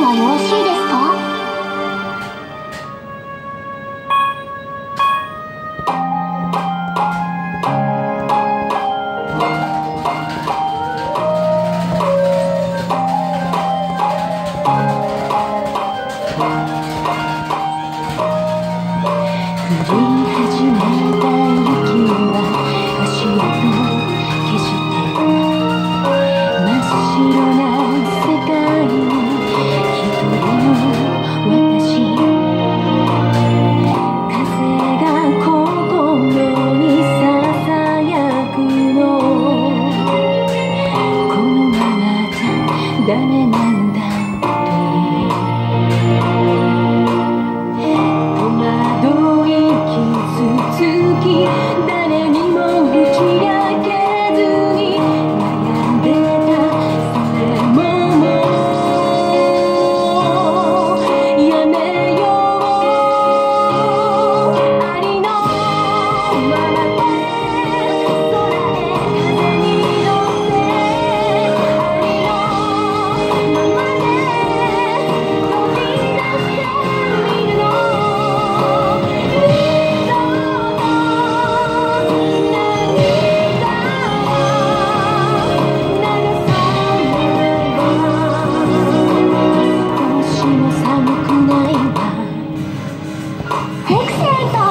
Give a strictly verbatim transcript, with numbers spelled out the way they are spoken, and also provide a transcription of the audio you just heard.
はよろしいですか？降り始めた雪は足跡消して真っ白な世界に一人の私、風が心にささやくの、このままじゃダメなんだ誰にも打ち明けずに悩んでた、それももうやめよう。ありのままで空へ風に乗って、ありのままで飛び出してみるの。エクセレント！